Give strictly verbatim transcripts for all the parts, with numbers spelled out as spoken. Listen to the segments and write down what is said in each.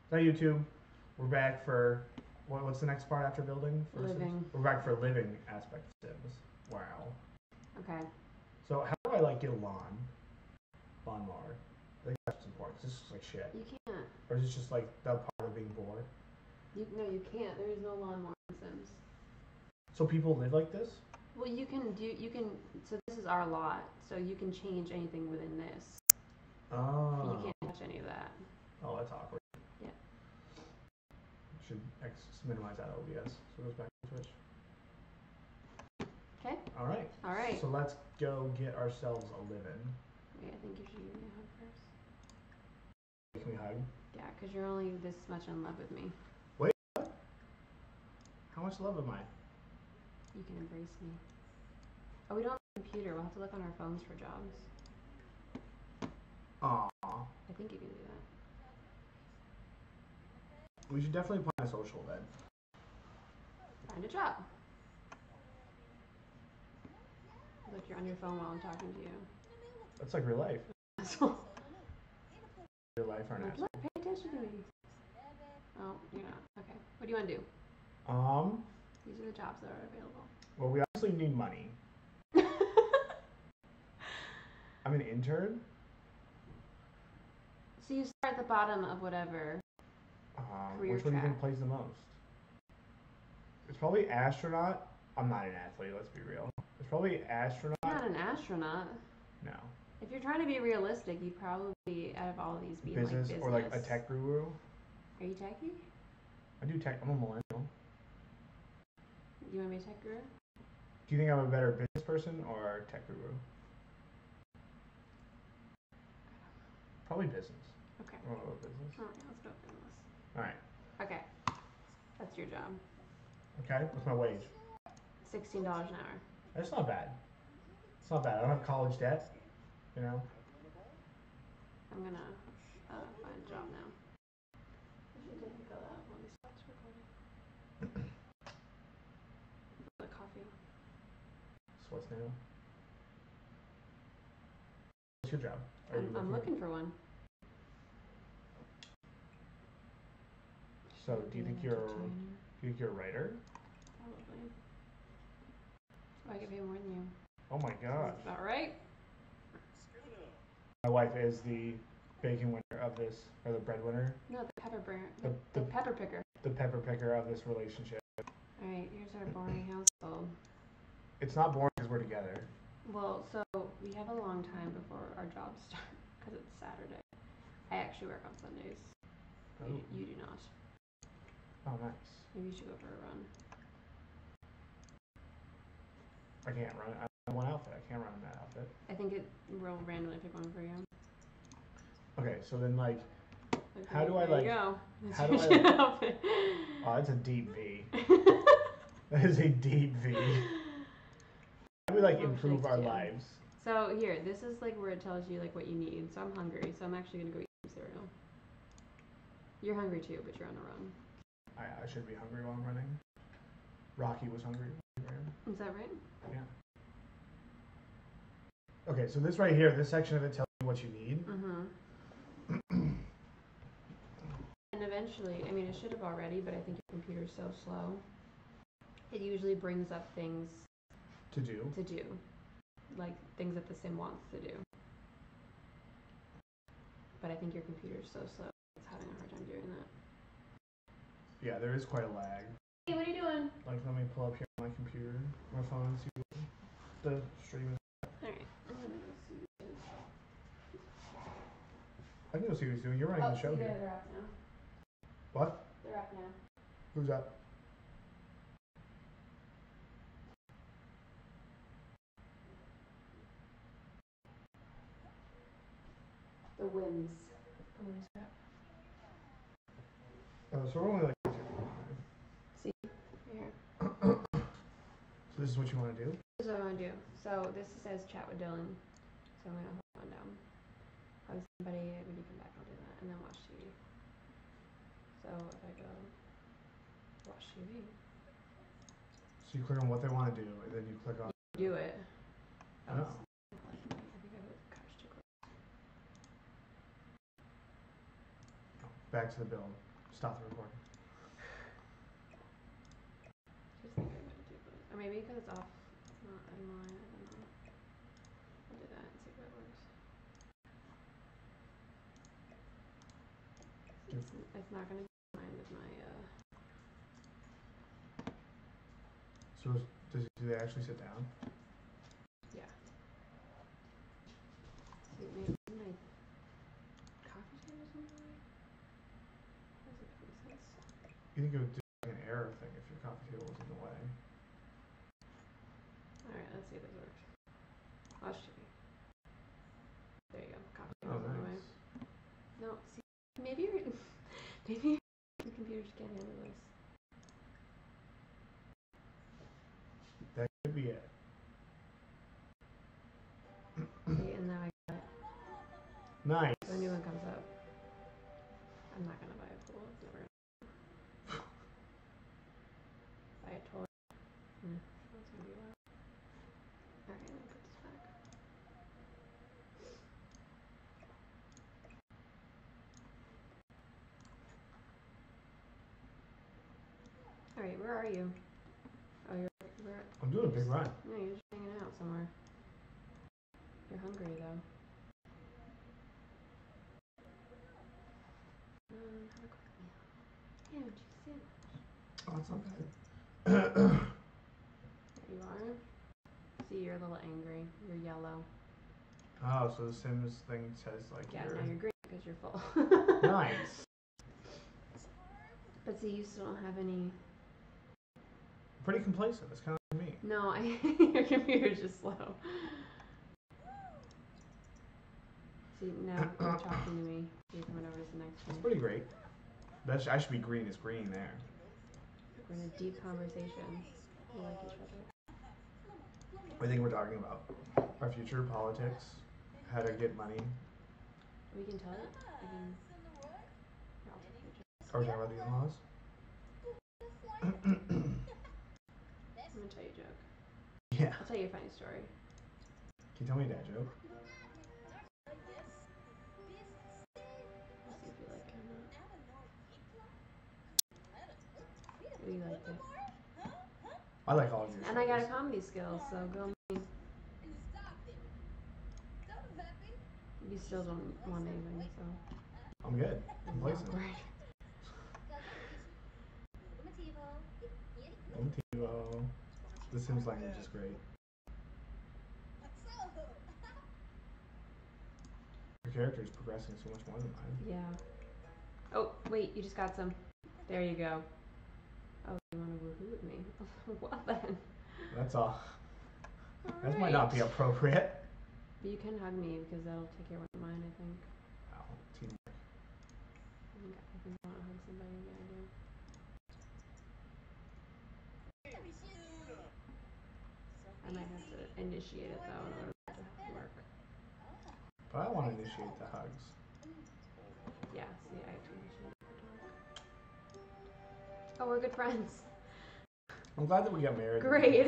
So YouTube, we're back for what, what's the next part after building? For Living. Sims? We're back for living aspect of Sims. Wow. Okay. So how do I like get a lawn, lawnmower? I think that's important. It's just like shit. You can't. Or is it just like the part of being bored? You no, you can't. There is no lawnmower in Sims. So people live like this? Well, you can do. You can. So this is our lot. So you can change anything within this. Oh. You can't touch any of that. Oh, that's awkward. Yeah. Should X minimize that O B S so it goes back to Twitch. Okay. All right. All right. So let's go get ourselves a living. Wait, I think you should give me a hug first. Can we hug? Yeah, because you're only this much in love with me. Wait. What? How much love am I? You can embrace me. Oh, we don't have a computer. We'll have to look on our phones for jobs. Aww. I think you can do that. We should definitely plan a social then. Find a job. Look, you're on your phone while I'm talking to you. That's like real life. Asshole. Real life aren't Look, actually. look, pay attention to me. Oh, you're not. Okay. What do you want to do? Um. These are the jobs that are available. Well, we obviously need money. I'm an intern. So you start at the bottom of whatever. Um, Career which one do you think track. plays the most? It's probably astronaut. I'm not an athlete. Let's be real. It's probably astronaut. You're not an astronaut. No. If you're trying to be realistic, you probably, out of all of these, be Business, like business or like a tech guru. Are you techie? I do tech. I'm a millennial. You want to be a tech guru? Do you think I'm a better business person or tech guru? Probably business. Okay. I don't know about business. Alright, let's go business. All right. Okay. That's your job. Okay. What's my wage? Sixteen dollars an hour. That's not bad. It's not bad. I don't have college debt. You know. I'm gonna uh, find a job now. I should take a out when this stops recording. The coffee. So what's new? What's your job? Are you I'm, I'm looking for one. So Should do you be think an you're entertainer. do you think you're a writer? Probably. So I get paid more than you. Oh my gosh. That's about right. My wife is the bacon winner of this, or the breadwinner, No, the pepper burner. The- The, the- pepper picker. the pepper picker of this relationship. Alright, here's our boring household. It's not boring because we're together. Well, so we have a long time before our jobs start because it's Saturday. I actually work on Sundays. You, Oh. you do not. Oh, nice. Maybe you should go for a run. I can't run. I have one outfit. I can't run in that outfit. I think it will randomly pick one for you. Okay, so then like, Like, How there- do I, there like- You go. That's how your do I, like- outfit. oh, that's a deep V. That is a deep V. How do we like Oh, improve our Shakespeare. lives? So here, this is like where it tells you like what you need. So I'm hungry, so I'm actually gonna go eat some cereal. You're hungry too, but you're on a run. I, I should be hungry while I'm running. Rocky was hungry when he ran. Is that right? Yeah. Okay, so this right here, this section of it tells you what you need. Mm-hmm. And eventually, I mean, it should have already, but I think your computer's so slow. It usually brings up things To do. to do, like things that the sim wants to do. But I think your computer's so slow, it's having a hard time doing that. Yeah, there is quite a lag. Hey, what are you doing? Like, let me pull up here on my computer, my phone, and see what the stream is. Alright, I'm gonna go see. I can go see what he's doing. You're running Oh, the show see, here. they're up now. What? They're up now. Who's up? The Wims. The Wims are up. Oh, so we're only like. See? Here. So this is what you want to do? This is what I want to do. So this says chat with Dylan. So I'm gonna hold on down. Hug somebody when you come back. I'll do that, and then watch T V. So if I go watch T V, So you click on what they want to do, and then you click on. do it. Oh. I think I put the couch too close. Back to the build. Stop the recording. Just think I might do this. Or maybe because it's off, not in line, I don't know. I'll do that and see if it works. It's, it's not going to be in line with my, uh... So does do they actually sit down? Yeah. See, maybe my coffee table's in the way? That doesn't make any sense. You think it would do like an error thing if your coffee table was in the way? Alright, let's see if this works. Watch T V. There you go. Coffee Oh, table's in the way. nice. No, see, maybe your maybe your computers can't handle this. That could be it. See, and now I got it. Nice. So a new one comes up. I'm not gonna buy a pool. It's never gonna buy a toy. Mm, that's gonna be a while. Alright, let me put this back. Alright, where are you? Oh, you're where? I'm doing a big run. No, you're just hanging out somewhere. You're hungry though. Um, have a quick meal. Yeah, cheese sandwich. Oh, that's not bad. There you are. See, you're a little angry. You're yellow. Oh, so the Sims thing says like Yeah, you're now you're green because you're full. nice. But see, you still don't have any. Pretty complacent. That's kind of like me. No, I your computer's just slow. See, now you're talking to me. You're coming over to the next That's one. pretty great. That sh I should be green as green there. We're in a deep conversation. We like each other. I think we're talking about our future, politics, how to get money. We can tell it. I can. Here, I'll take a picture. Are we talking about the in-laws? I'm gonna tell you a joke. Yeah. I'll tell you a funny story. Can you tell me a dad joke? Let's see if you like it or not. Oh, you liked it. I like all of your And I got a stories. comedy skill, so go me. You still don't want anything, so. I'm good. This is Complacent. awkward. Motivo. The Sims language is great. Your character is progressing so much more than mine. Yeah. Oh, wait, you just got some. There you go. Oh, you want to woohoo with me? Well then. That's all. That All might not be right. appropriate. But you can hug me because that'll take care of mine, I think. Wow, teamwork. I think I think I want to hug somebody. Yeah, I do. I might have to initiate it though in order for it to work. But I want to initiate the hugs. Yeah, see, I have to initiate it for it to work. Oh, we're good friends. I'm glad that we got married. Great.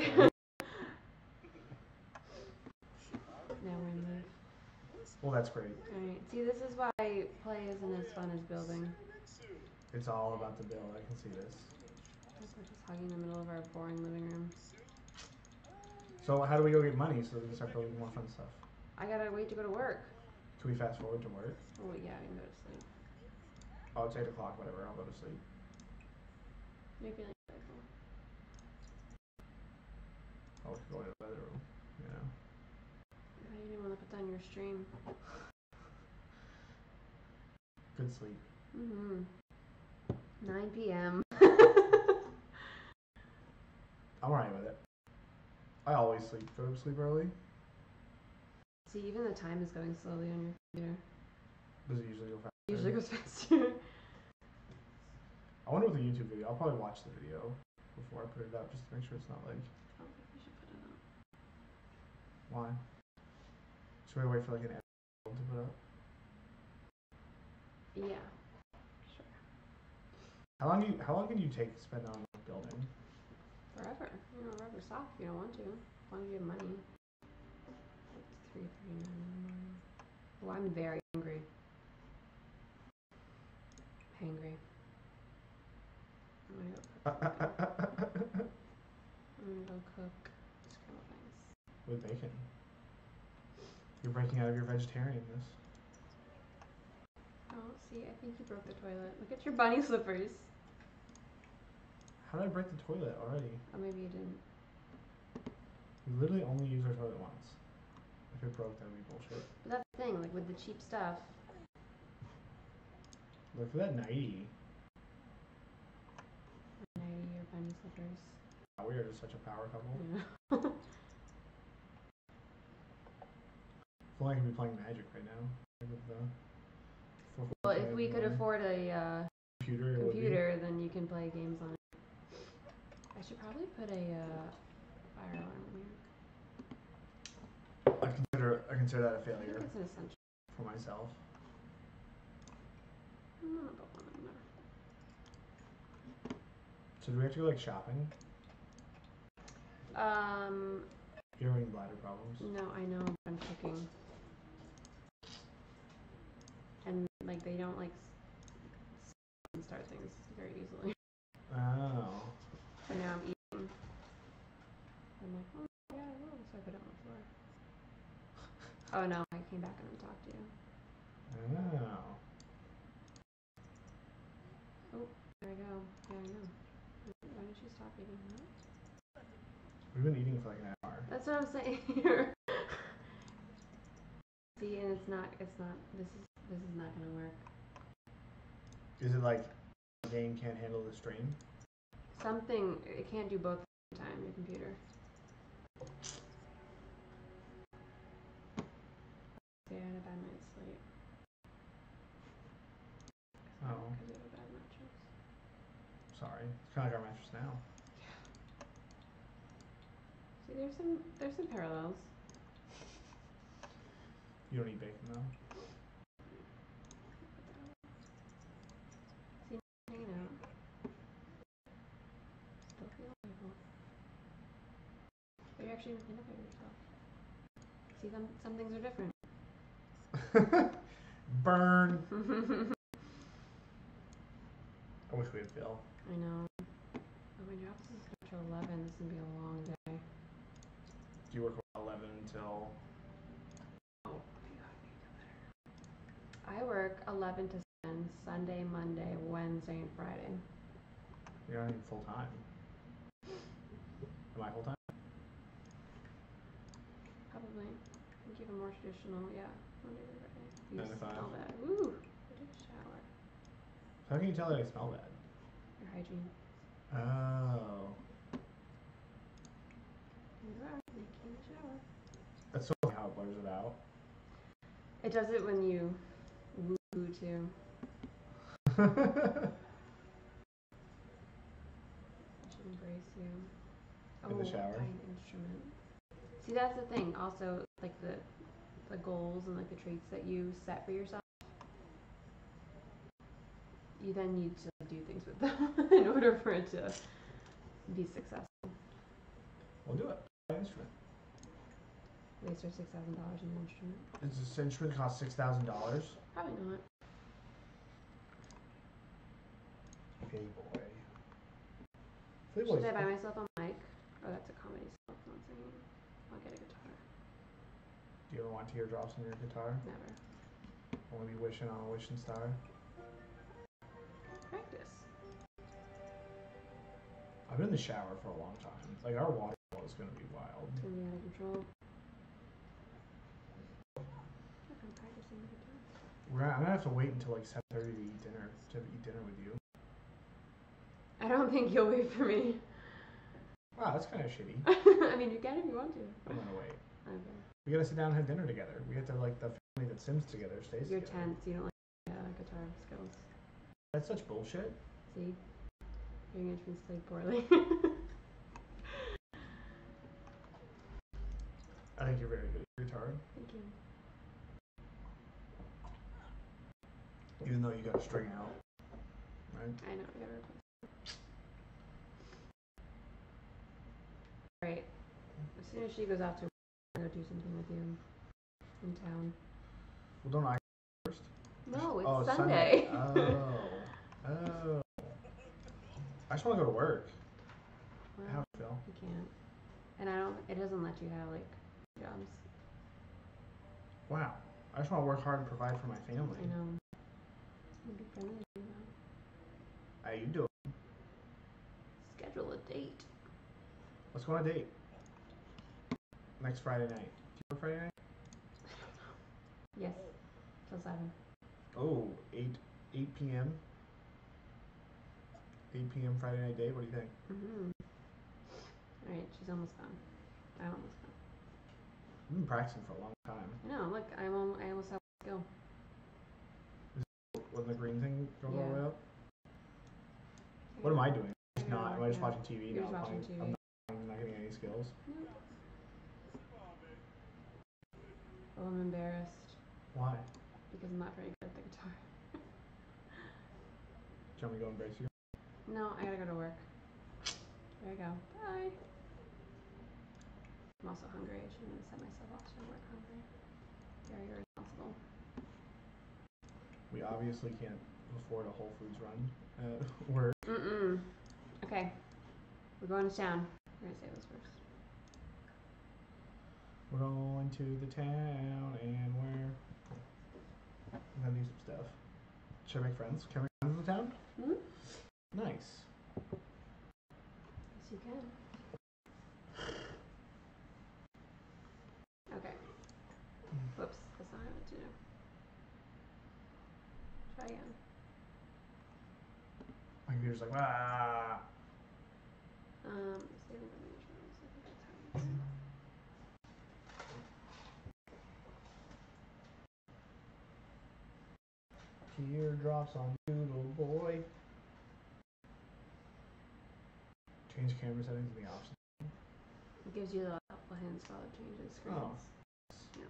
Now we're in live. Well, that's great. Alright, see, this is why play isn't as fun as building. It's all about the build. I can see this. Like we're just hugging in the middle of our boring living room. So how do we go get money so that we can start building more fun stuff? I gotta wait to go to work. Can we fast forward to work? Oh yeah, I can go to sleep. Oh, it's eight o'clock, whatever. I'll go to sleep. You're feeling playful. Oh, we could go to the bedroom. You know. I thought you didn't want to put down your stream. Good sleep. Mm-hmm. nine p m I'm alright with it. I always sleep. Go to sleep early. See, even the time is going slowly on your computer. Does it usually go fast? It usually goes faster. I wonder with the YouTube video. I'll probably watch the video before I put it up just to make sure it's not like. I don't think we should put it up. Why? Should we wait for like an episode to put up? Yeah. Sure. How long do you? How long can you take to spend on like, building? Forever. You know, forever. Stop if you don't want to. As long as you have money. It's three thirty-nine in the morning. Well, I'm very hungry. Hangry. I'm gonna go cook. I'm gonna go cook scrambled eggs. With bacon. You're breaking out of your vegetarianness. Oh, see, I think you broke the toilet. Look at your bunny slippers. How did I break the toilet already? Oh, maybe you didn't. We literally only use our toilet once. If it broke, that would be bullshit. But that's the thing, like with the cheap stuff. Look for that nightie. Nightie or bunny slippers. Wow, we are just such a power couple. Yeah. I feel like I could be playing Magic right now. With the well, if we could afford a uh, computer, computer, then you can play games on it. I should probably put a uh, fire alarm in here. I consider I consider that a I failure think it's an essential. for myself. I'm gonna put one in there. So do we have to go like shopping? Um. You're having bladder problems. No, I know. But I'm cooking. And like they don't like s- s- start things very easily. Oh. So now I'm eating. I'm like, oh yeah, I will. So I put it on the floor. Oh no, I came back and untalked you. Oh. Oh, there I go. Yeah, I know. Why didn't you stop eating that? We've been eating for like an hour. That's what I'm saying. See, and it's not. It's not. This is. This is not gonna work. Is it like the game can't handle the stream? Something. It can't do both at the same time. Your computer. See, I had a bad night's sleep. Oh. Because we have a bad mattress. Sorry. It's kind of like our mattress now. See, there's some. There's some parallels. You don't eat bacon though. See, hanging out. Still feel beautiful. But you're actually gonna clean up after yourself. See, them. Some things are different. Burn. I wish we had Phil. I know. Oh, my job is until eleven. This is gonna be a long day. Do you work from eleven until? Oh, my God, I need to better. I work eleven to seven, Sunday, Monday, Wednesday, and Friday. You're not even full time. Am I full time? Probably. I think even more traditional. Yeah, Monday to Friday. You Nine to five. smell that. Woo! I took a shower. How can you tell that I smell bad? Your hygiene. Oh. You are making a shower. That's so how it blurs it out. It does it when you woo too. I should embrace you. In the Oh, shower? fine instrument. See, that's the thing. Also, like the the goals and like the traits that you set for yourself, you then need to do things with them in order for it to be successful. We'll do it. Buy an instrument. Waste our six thousand dollars in an instrument. Does this instrument cost six thousand dollars? Probably not. Okay, boy. Should I buy myself a mic? Oh, that's a comedy song. Not singing. I'll get a guitar. Do you ever want teardrops on your guitar? Never. Want to be wishing on a wishing star? Practice. I've been in the shower for a long time. Like, our water bill is going to be wild. It's gonna be out of control. Look, I'm practicing the guitar. We're gonna, I'm going to have to wait until like seven thirty to eat dinner, to eat dinner with you. I don't think you'll wait for me. Wow, that's kind of shitty. I mean, you can if you want to. I'm going to wait. Okay. We got to sit down and have dinner together. We get to, like, the family that sims together stays You're together. tense. You don't like uh, guitar skills. That's such bullshit. See? Your instruments played poorly. I think you're very good at guitar. Thank you. Even though you got a string out. Right? I know. I gotta replace. Alright. As soon as she goes out to work, I'm gonna go do something with you in town. Well, don't I first? No, it's oh, Sunday. Sunday. Oh. Oh. I just want to go to work. Well, How I feel. you can't. And I don't, it doesn't let you have, like, jobs. Wow. I just want to work hard and provide for my family. I know. It'd be friendly to do that. How you doing? Schedule a date. Let's go on a date. Next Friday night. Do you work Friday night? Yes. Till seven. Oh, eight eight p m eight p m Friday night date. What do you think? Mm-hmm. Alright, she's almost gone. I'm almost gone. I've been practicing for a long time. I know, look, I'm al- I almost have a skill. When the green thing goes all Yeah. the way up? What am I doing? Just I not. know, Am I just yeah. watching T V? You're not just watching playing, T V. I'm not, I'm not getting any skills. Nope. Oh, I'm embarrassed. Why? Because I'm not very good at the guitar. Do you want me to go embrace you? No, I gotta go to work. There I go. Bye. I'm also hungry. I shouldn't have set myself off to work hungry. Very irresponsible. We obviously can't afford a Whole Foods run at work. Mm-mm. Okay. We're going to town. We're gonna say those first. We're going to the town and we're I'm gonna do some stuff. Should I make friends? Can I make friends in the town? Mm-hmm. Nice. Yes, you can. Okay. Whoops, that's not how to do. Try again. My computer's like, ah. Um, saving arrangements. I think that's how you use Teardrops on Doodle Boy. Change camera settings in the options. it. Gives you the helpful hints while it changes screens. Oh. Yeah.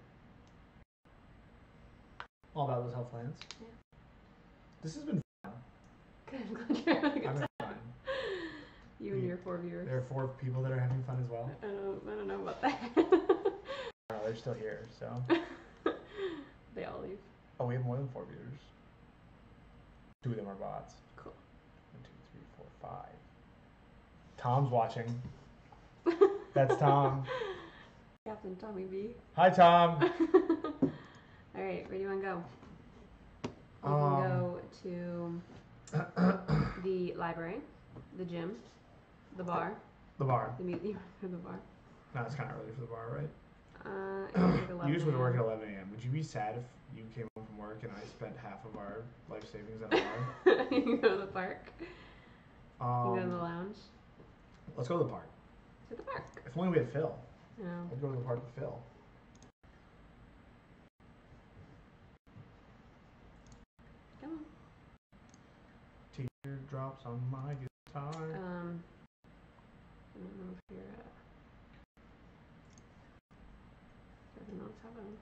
All about those health plans. Yeah. This has been fun. Good, I'm glad you're having a good I've time. been fun. You and You- your four viewers. There are four people that are having fun as well. I don't, I don't know about that. Oh, they're still here, so. They all leave. Oh, we have more than four viewers. Two of them are bots. Cool. One, two, three, four, five. Tom's watching. That's Tom. Captain Tommy B. Hi, Tom. Alright, where do you want to go? We Um, can go to the library, the gym, the bar, The bar. the meet the bar. No, it's kind of early for the bar, right? Uh, it's like eleven. You usually work at a.m. eleven a m Would you be sad if you came home from work and I spent half of our life savings at a bar? You can go to the park. Um, You can go to the lounge. Let's go to the park. To the park. If only we had Phil. No. I'd go to the park with Phil. Come on. Teardrops on my guitar. Um. I don't know if you're. Uh, doesn't know what's happening.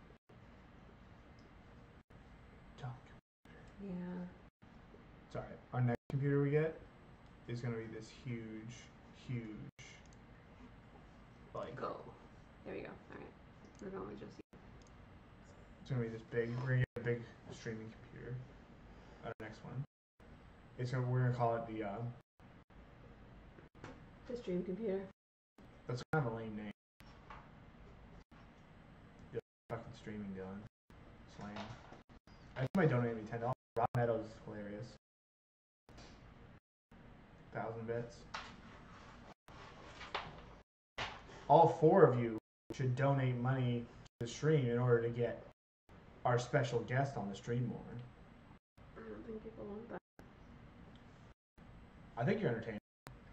Junk. Yeah. It's alright. Our next computer we get is gonna be this huge, huge, like, Go. There we go. Alright. We're going with Josie. it's gonna be this big, we're gonna get a big streaming computer. Our next one. It's gonna, we're gonna call it the, uh, The stream computer. that's kind of a lame name. The fucking streaming, Dylan. It's lame. I think I donated me ten dollars. Rob Meadows is hilarious. Thousand bits. All four of you should donate money to the stream in order to get our special guest on the stream more. I don't think people want that. I think you're entertaining.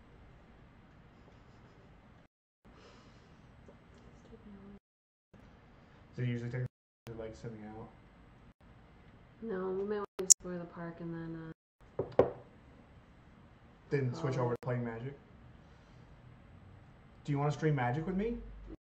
It's taking a while. So you usually take like sitting out. No, we might want to explore the park and then, uh, Then switch Oh. over to playing Magic. Do you want to stream Magic with me?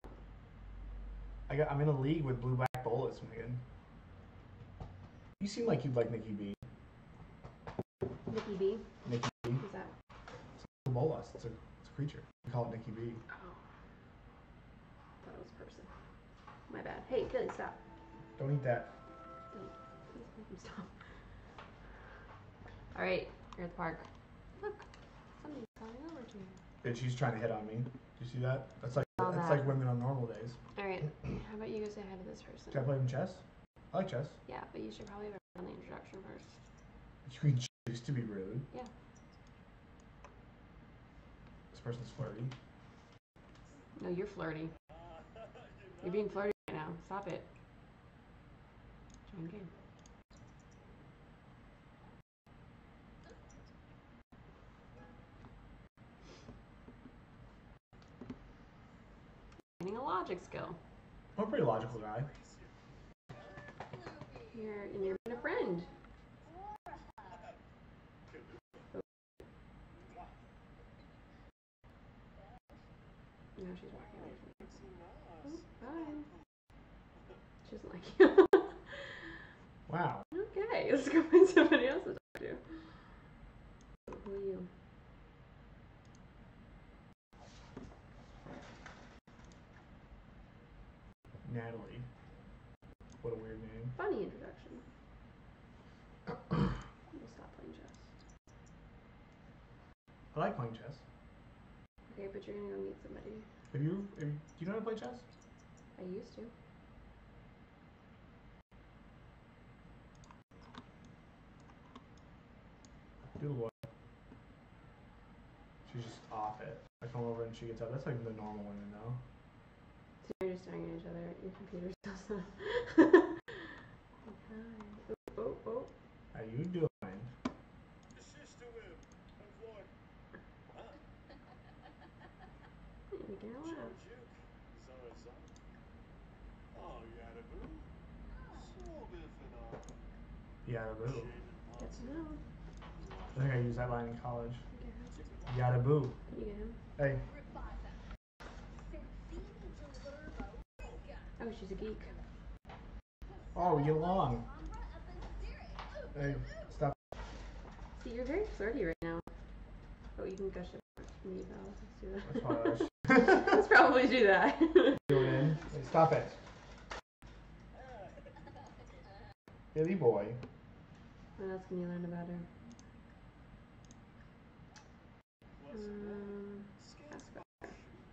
I got. I'm in a league with Blue Black Bullets, Megan. You seem like you'd like Nikki B. Nikki B. Nikki B. Who's that? It's a bolas. It's a, it's a creature. We call it Nikki B. Oh. Thought it was a person. My bad. Hey, Billy, stop. Don't eat that. Don't. Please make him stop. Alright, you're at the park. Look, And she's trying to hit on me. Do you see that? That's like All that's that. like women on normal days. Alright, how about you go say hi to this person? Should I play some chess? I like chess. Yeah, but you should probably have done the introduction first. You can choose to be rude. Yeah. This person's flirty. No, you're flirty. You're being flirty right now. Stop it. Join game. Gaining a logic skill. I'm a pretty logical guy. You're, and you're being a friend. Now she's walking away from me. Oh, bye. She doesn't like you. Wow. Okay, let's go find somebody else to talk to. Who are you? Natalie. What a weird name. Funny introduction. We'll stop playing chess. I like playing chess. Okay, but you're gonna go meet somebody. Have you, have you, do you know how to play chess? I used to. Doodle boy. She's just off it. I come over and she gets up. That's like the normal women though. So you're just staring at each other. Your computer's still so. Hi. Oh, oh, oh. How you doing? You can laugh. Yada boo. Get to know. I think I used that line in college. You get him. Yada boo. You get him. Hey. Oh, she's a geek. Oh, we get along. Hey, stop. See, you're very flirty right now. Oh, you can gush it me though. Let's do that. That's fine. Let's probably do that. Do it in. Hey, stop it. Billy boy. What else can you learn about her? Um, ask about her.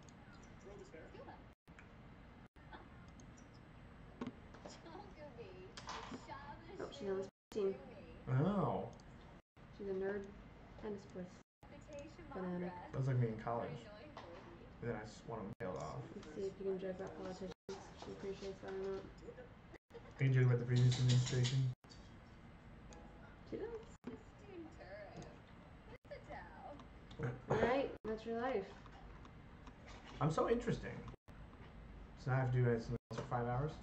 Oh, she's on this team. Oh. She's a nerd and a sports fanatic. That's like me in college. And then I just want them tailed off. Let's see if you can joke about politicians. She appreciates that or not. Can you joke about the previous administration? She does. Alright, that's your life. I'm so interesting. So now I have to do something else for five hours?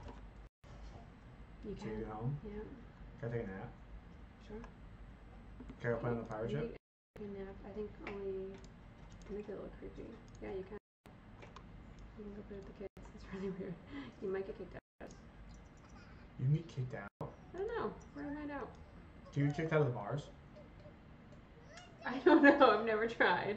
You So can. you get home? Yeah, Can I take a nap? sure. Can I go play on the pirate You ship? can nap. I think only can make it a little creepy. Yeah, you can. You can go play with the kids. It's really weird. You might get kicked out. You can get kicked out. I don't know. We're gonna find out. Do you get kicked out of the bars? I don't know. I've never tried.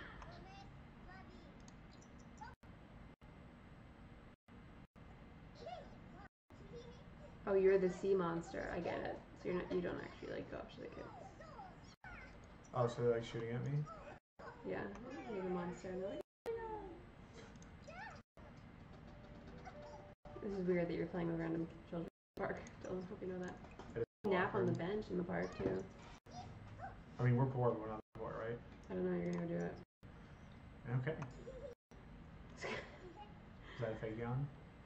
Oh, you're the sea monster. I get it. So you're not. You don't actually like go up to the kids. Oh, so they're like shooting at me? Yeah, you're the monster. And they're like, this is weird that you're playing with random children in the park. Dylan, hope you know that. It is You nap on the awkward. bench in the park too. I mean, we're poor, but we're not poor, right? I don't know. You're gonna go do it. Okay. Is that a fake yawn?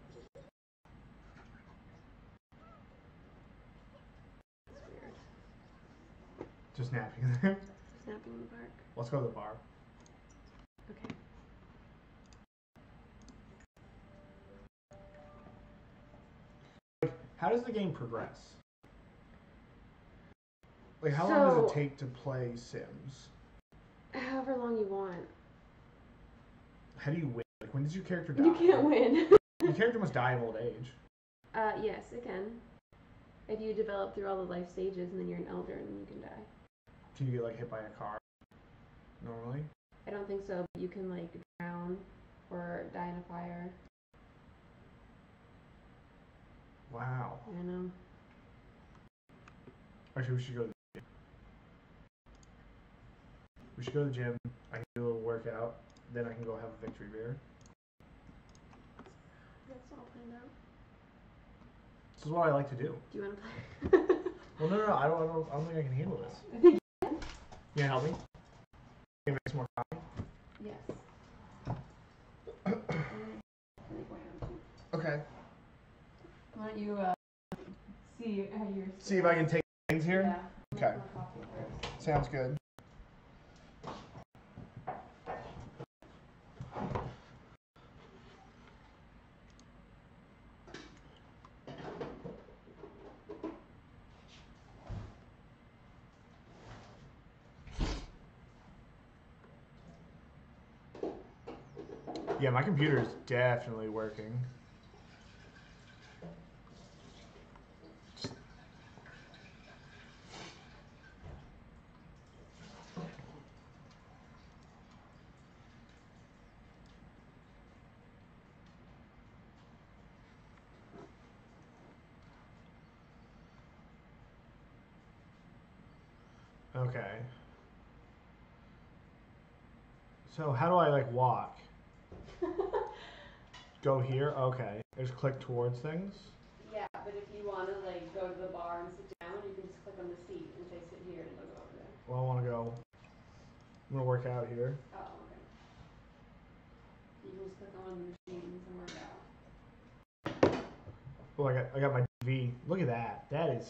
It's weird. Just napping there. Napping in the park. Let's go to the bar. Okay. How does the game progress? Like, how long does So- it take to play Sims? However long you want. How do you win? Like, when does your character die? You can't win. Your character must die of old age. uh, yes, it can. If you develop through all the life stages and then you're an elder and then you can die. Can you get, like, hit by a car? Normally? I don't think so, but you can like drown or die in a fire. Wow. I know. Actually, we should go to We should go to the gym. I can do a little workout. Then I can go have a victory beer. That's all planned out. This is what I like to do. Do you want to play? Well, no, no, no. I don't, I don't, I don't think I can handle this. I think you can. You can help me? Can you make some more coffee? Yes. I think we're going to. Okay. Why don't you uh, see how you're. See if I can take things here? Yeah. Okay. More coffee first. Sounds good. Yeah, my computer is definitely working. Okay. So how do I like walk? Go here? Okay. I just click towards things. Yeah, but if you want to like go to the bar and sit down, you can just click on the seat and say sit here and it'll go over there. Well, I want to go. I'm gonna work out here. Oh, okay. You can just click on the machines and work out. Oh, I got I got my T V. Look at that. That is.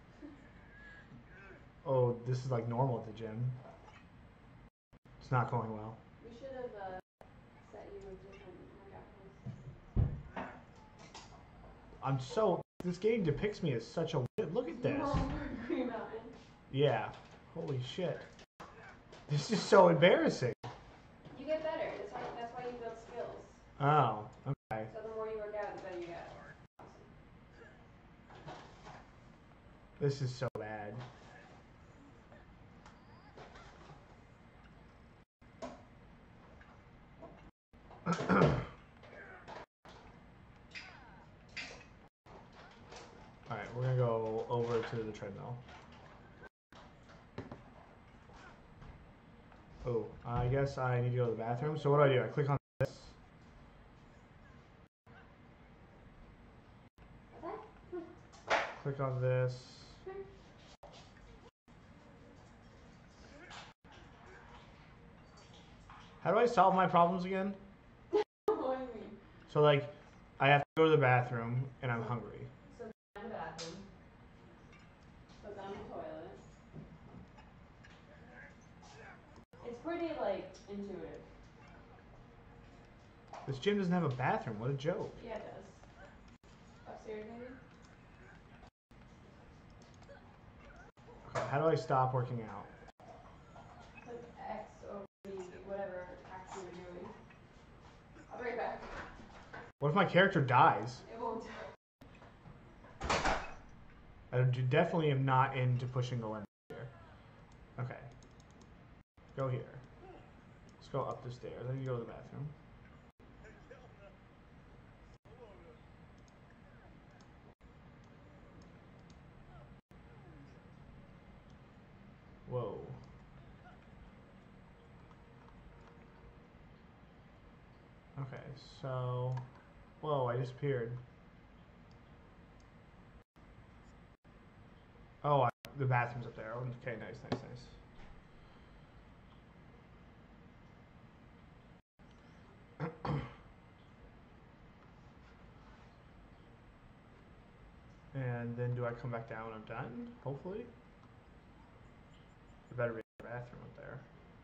Oh, this is like normal at the gym. It's not going well. We should have uh, set you with different workout posts. I'm so. This game depicts me as such a. Look at this. Green Mountain. Yeah. Holy shit. This is so embarrassing. You get better. That's why, that's why you build skills. Oh, okay. So the more you work out, the better you get. Awesome. This is so bad. Alright, we're gonna go over to the treadmill. Oh, I guess I need to go to the bathroom. So what do I do? I click on this. Click on this. How do I solve my problems again? What do you mean? So like, I have to go to the bathroom and I'm hungry. So go to the bathroom. Go down the toilet. It's pretty like intuitive. This gym doesn't have a bathroom. What a joke. Yeah, it does. Upstairs, maybe? Okay, how do I stop working out? Click X over the whatever action you're doing. I'll be right back. What if my character dies? It won't. I do- definitely am not into pushing the limit here. Okay. Go here. Let's go up the stairs. I need to go to the bathroom. Whoa. Okay, so... Whoa, I disappeared. Oh, I, the bathroom's up there. Okay, nice, nice, nice. And then do I come back down when I'm done? Hopefully. There better be a bathroom up there.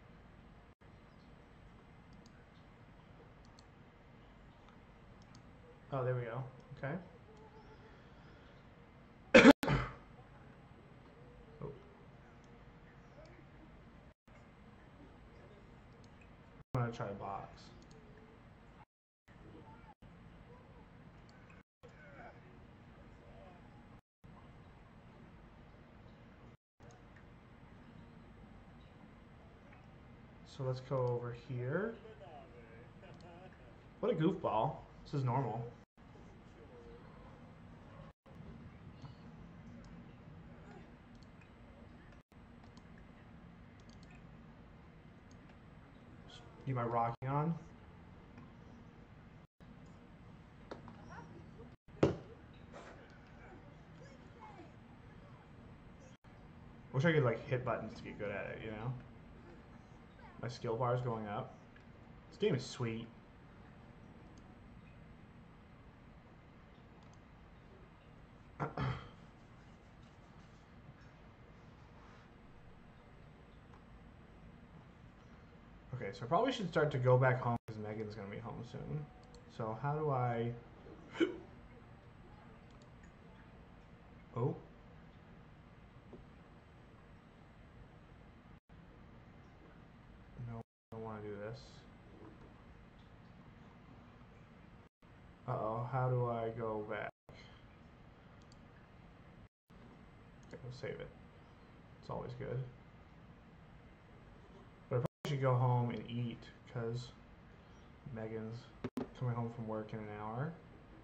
Oh, there we go. Okay. Oh. I'm gonna try a box. So let's go over here. What a goofball. This is normal. Keep my Rocky on. Wish I could like hit buttons to get good at it, you know? My skill bar is going up. This game is sweet. Okay, so I probably should start to go back home because Megan's gonna be home soon. So how do I... Oh. No, I don't want to do this. Uh-oh, how do I go back? Okay, we'll save it. It's always good. But I probably should go home and eat because Megan's coming home from work in an hour.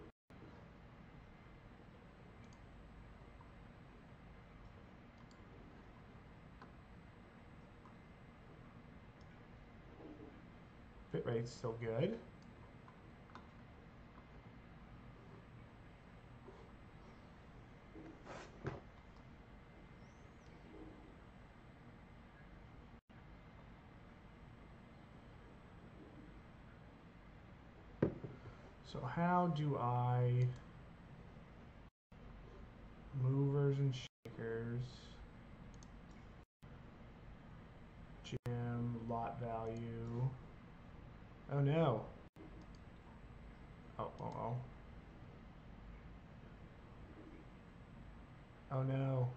Bit rate's still good. So how do I movers and shakers, gym, lot value. Oh no. Oh, oh, oh. Oh no.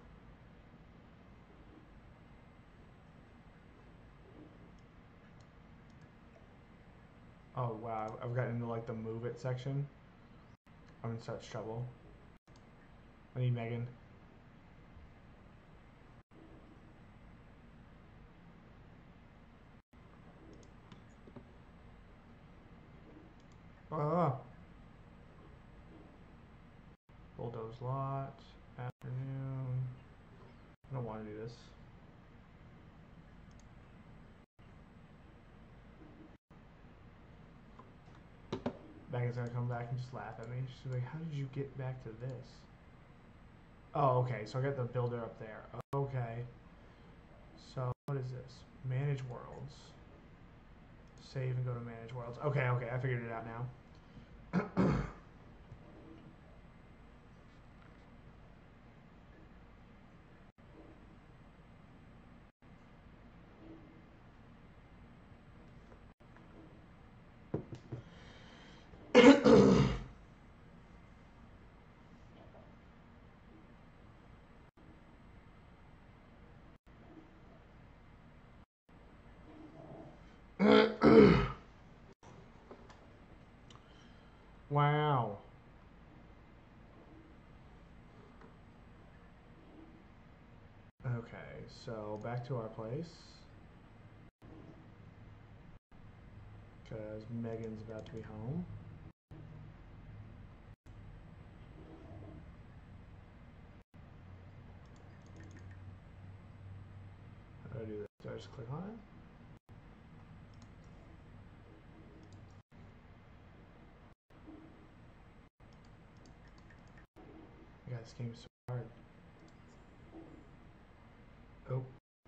Oh wow, I've gotten into like the move it section. I'm in such trouble. I need Megan. Ah. Bulldoze lot. Afternoon. I don't want to do this. Megan's gonna come back and just laugh at me. She's like, how did you get back to this? Oh, okay, so I got the builder up there. Okay. So, what is this? Manage worlds. Save and go to manage worlds. Okay, okay, I figured it out now. Wow. Okay, so back to our place. Because Megan's about to be home. How do I do this? Do I just click on it? God, this game's so hard. Oh.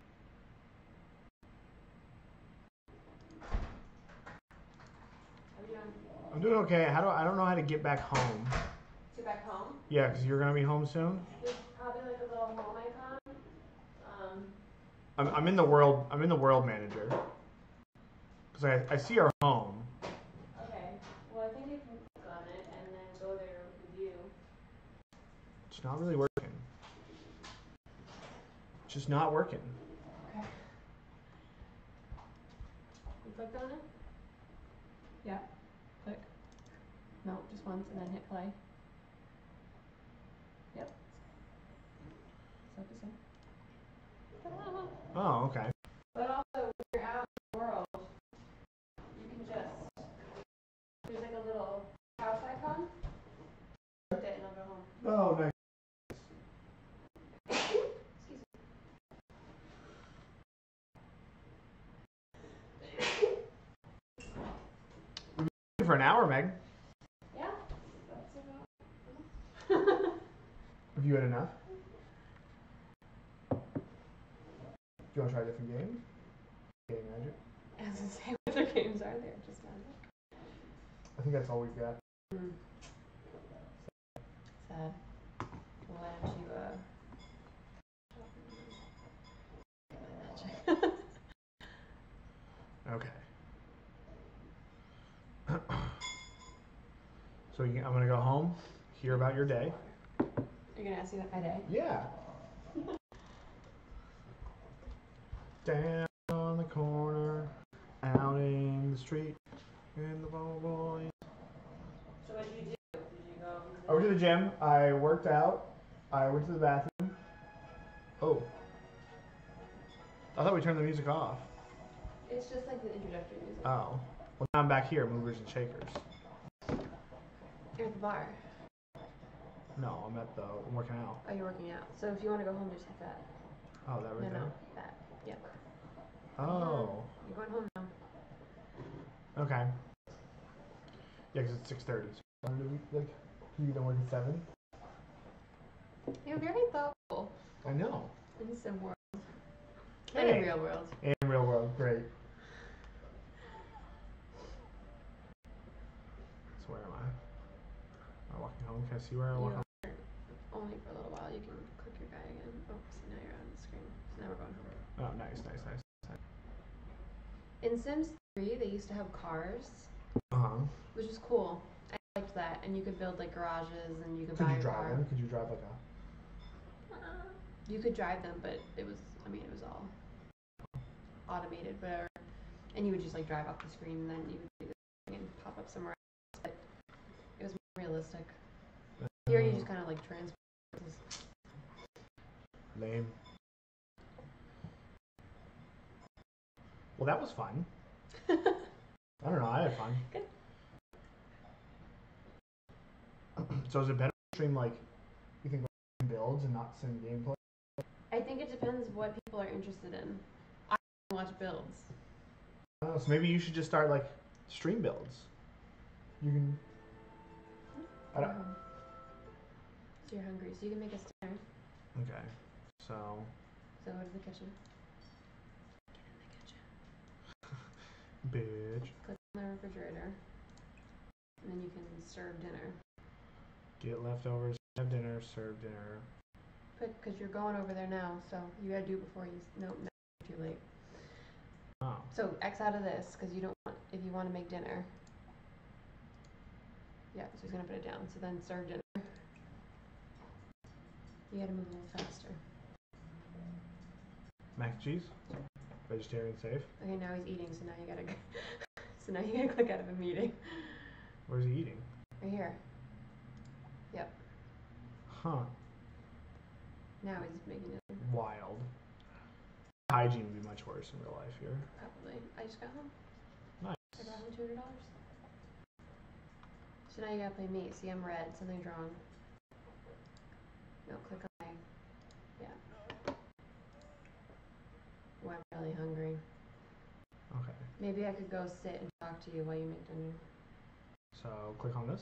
How are you doing? I'm doing okay. How do I, I don't know how to get back home. Get back home? Yeah, because you're gonna be home soon. There's probably like a little home icon. Um. I'm I'm in the world. I'm in the world manager. Because I I see our home. Okay. Well, I think you can click on it and then go there with the view. It's not really working. It's just not working. Okay. You clicked on it? Yeah. Click. No, just once and then hit play. Yep. So the same. Ta-da! Oh, okay. But also, when you're out in the world, you can just, there's like a little house icon. Click it and I'll go home. Oh, nice. Excuse me. For an hour, Meg. Yeah, that's about. Have you had enough? Do you want to try a different game? Game Magic? As I say, what other games are there? Just Magic? I think that's all we've got. Mm. Sad. Why don't you, uh... Magic. Okay. So you, I'm going to go home, hear about your day. You're going to ask me about my day? Yeah. Down the corner, out in the street, in the ball boy. So what did you do? Did you go to the I went to the gym. I worked out. I went to the bathroom. Oh. I thought we turned the music off. It's just like the introductory music. Oh. Well, now I'm back here, movers and shakers. You're at the bar. No, I'm at the I'm working out. Oh, you're working out. So if you want to go home, just hit that. Oh, that right no, there? no, that. Yep. Oh. You're going home now. Okay. Yeah, because it's six thirty. So like, you don't work at seven? You're very thoughtful. I know. In some world. Hey. And in real world. In real world, great. So where am I? Am I walking home? Can I see where I walk home? Only for a little while. You can click your guy again. Oh, see, now you're on the screen. So now we're going home. Oh, nice, nice, nice. In Sims three, they used to have cars, Uh-huh. which was cool. I liked that. And you could build like garages and you could, Could buy you a drive car. them? Could you drive like a... Uh, you could drive them, but it was, I mean, it was all automated, whatever. And you would just like drive off the screen and then you would do the thing and pop up somewhere else. But it was more realistic. Here you just kind of like transport. Lame. Well, that was fun. I don't know, I had fun. Good. So is it better to stream like, you think, builds and not sim gameplay? I think it depends what people are interested in. I watch builds. I don't know, so maybe you should just start like stream builds. You can... I don't... Um, so you're hungry, so you can make us dinner. Okay, so... So go to the kitchen. Get in the kitchen. Bitch. Click on the refrigerator. And then you can serve dinner. Get leftovers, have dinner, serve dinner. But because you're going over there now, so you gotta do it before you. Nope, no, too late. Oh. So X out of this because you don't want if you want to make dinner. Yeah, so he's gonna put it down. So then serve dinner. You gotta move a little faster. Mac and cheese? Vegetarian safe? Okay, now he's eating, so now you gotta. so now you gotta click out of a meeting. Where's he eating? Right here. Yep. Huh. Now he's making it. Wild. Hygiene would be much worse in real life here. Probably. I just got home. Nice. I got home two hundred dollars. So now you gotta play me. See, I'm red. Something's wrong. No, click on my. Yeah. Oh, I'm really hungry. Okay. Maybe I could go sit and talk to you while you make dinner. So click on this.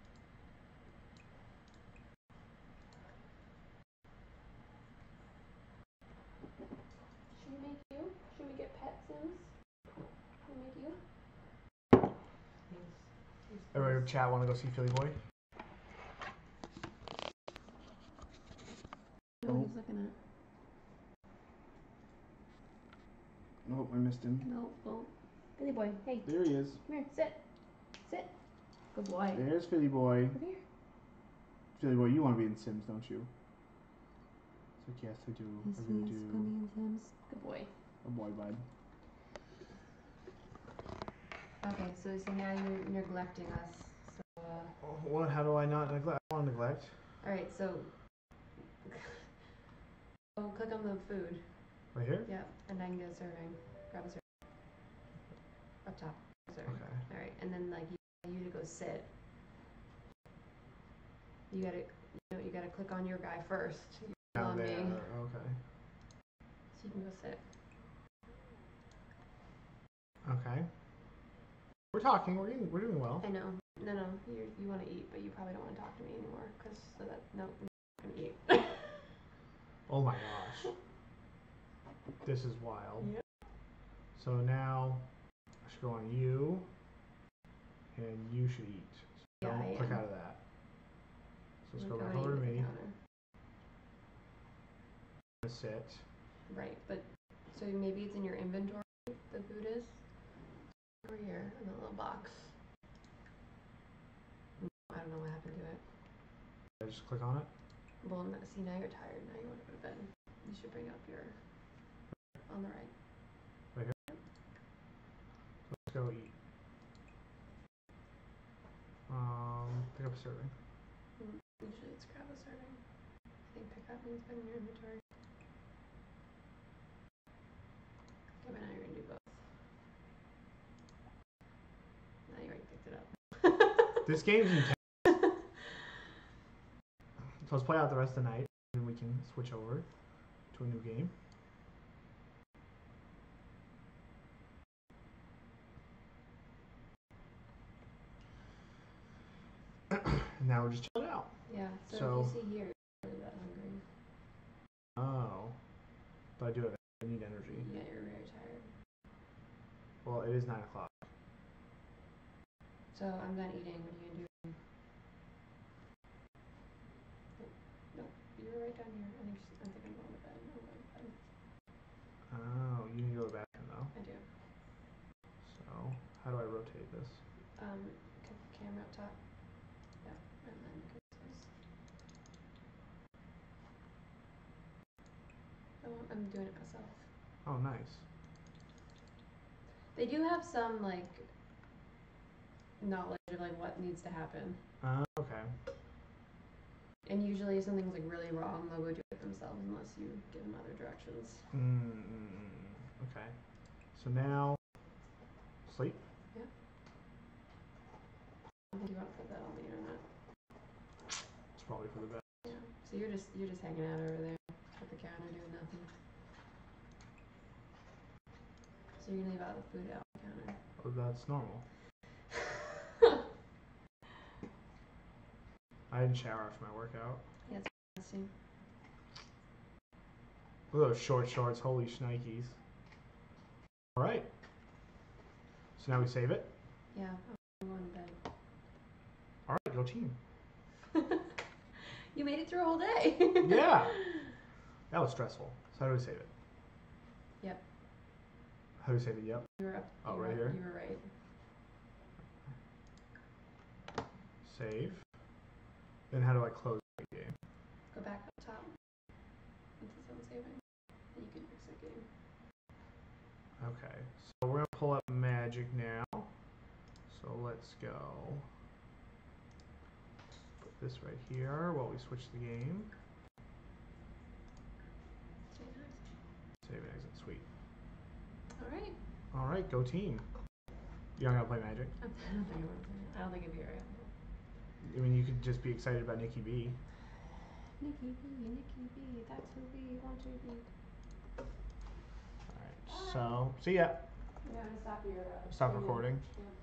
Should we make you? Should we get pet Sims? Should we make you? Everybody chat want to go see Philly Boy? No, Oh. he's looking at. Nope, I missed him. No, well, Billy boy, hey, There he is. come here, sit, sit. Good boy. There's Philly Boy. Come here. Philly Boy, you want to be in Sims, don't you? It's like, yes, I do. Yes, I he really is do. gonna be in Sims. Good boy. A boy bud. Okay, so so now you're neglecting us. So, uh, Oh, what? How do I not neglect? I want to neglect. all right, so. Oh, click on the food. Right here? Yep, and then get a serving. Grab a serving. Up top. Serving. Okay. All right, and then like you, you to go sit. You gotta, you know, you gotta click on your guy first. You're Down on there. me, Okay. so you can go sit. Okay. We're talking. We're doing, we're doing well. I know. No, no. You you want to eat, but you probably don't want to talk to me anymore, cause so that no, I'm not gonna eat. Oh my gosh. This is wild. Yep. So now I should go on you, and you should eat. So Yeah, don't I click am. out of that. So let's I'm go going back over to eat at the me. counter. Sit. Right, but so maybe it's in your inventory. The food is over here in the little box. I don't know what happened to it. I just click on it. Well, no, see, now you're tired. Now you want to go to bed. You should bring up your on the right. Right here. So let's go eat. Um, pick up a serving. Usually it's grab a serving. I think pick up means put in your inventory. Okay, but now you're gonna do both. Now you already picked it up. This game's intense. So let's play out the rest of the night, and then we can switch over to a new game. And now we're just chilling out. Yeah, so, So- if you see here, you're really that hungry. Oh. But I do have, I need energy. Yeah, you're very tired. Well, it is nine o'clock. So I'm done eating. What are you gonna do? Nope, you were right down here. I think she's, I think I'm going to bed. I'm going to bed. Oh, you need to go to the bathroom though. I do. So, how do I rotate this? Um, click the camera up top. Yep, and then you can close. Oh, I'm doing it myself. Oh, nice. They do have some like knowledge of like what needs to happen, Uh, okay. and usually if something's like really wrong, they'll go do it themselves unless you give them other directions. Mm, mm, mm, okay. So now, sleep. I think you want to put that on the internet. It's probably for the best. Yeah. So you're just you're just hanging out over there at the counter doing nothing. So you're gonna leave all the food out on the counter. Oh, that's normal. I didn't shower after my workout. Let's see. Look at those short shorts. Holy shnikes. All right. So now we save it. Yeah, I'm going to bed. All right, go team. You made it through a whole day. Yeah. That was stressful. So how do we save it? Yep. How do we save it? Yep. You were up. Oh, you right were, here? You were right. Save. Then how do I close the game? Go back up top. Once it's done saving, and you can exit game. Okay. So we're gonna pull up Magic now. So let's go. Put this right here while we switch the game. Save and exit. Save and exit. Sweet. All right. All right, go team. You're not gonna play Magic? I don't think I want to play it. I don't think it'd be right. I mean, you could just be excited about Nikki B. Nikki B, Nikki B, that's who we want to be. All right. So see ya. I'm gonna stop your. Uh, Stop streaming. recording. Yep.